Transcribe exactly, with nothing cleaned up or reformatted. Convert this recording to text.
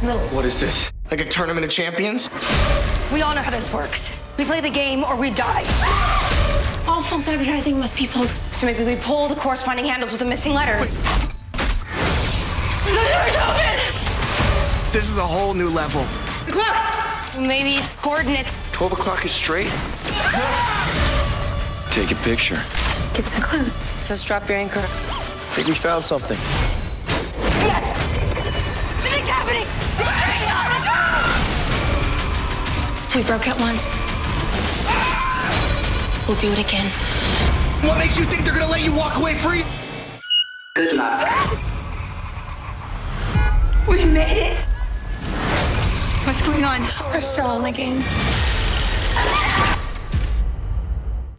No. What is this? Like a tournament of champions? We all know how this works. We play the game or we die. All false advertising must be pulled. So maybe we pull the corresponding handles with the missing letters. Wait. The door's open! This is a whole new level. The clocks! Maybe it's coordinates. twelve o'clock is straight. Take a picture. It's a clue. So drop your anchor. I think we found something. Yes! Something's happening! We broke it once. We'll do it again. What makes you think they're gonna let you walk away free? It's not. We made it. What's going on? We're still in the game.